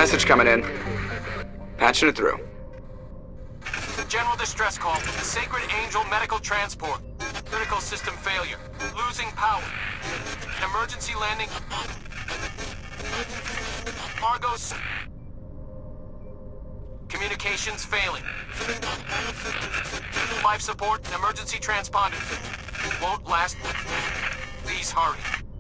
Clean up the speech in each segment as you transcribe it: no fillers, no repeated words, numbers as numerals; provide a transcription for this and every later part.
Message coming in. Patching it through. General distress call. Sacred Angel medical transport. Critical system failure. Losing power. Emergency landing. Argos. Communications failing. Life support and emergency transponder. Won't last. Please hurry.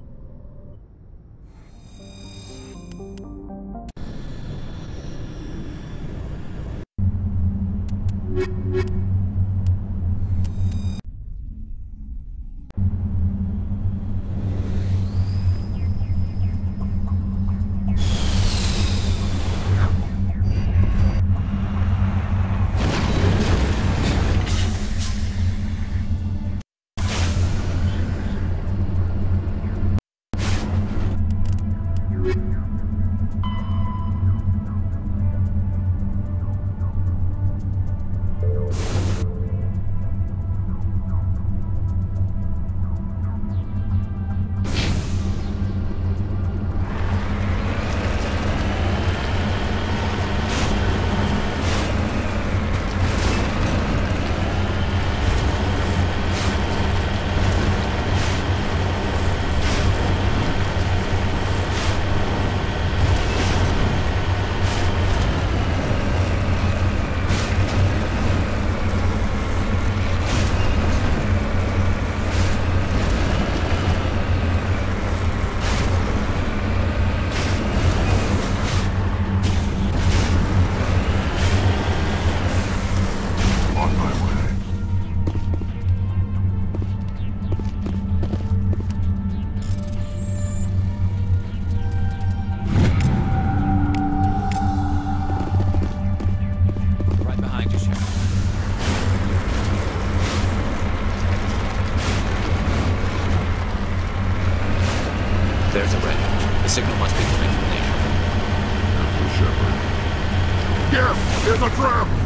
There's a red. The signal must be coming from there. Geth, there's a trap!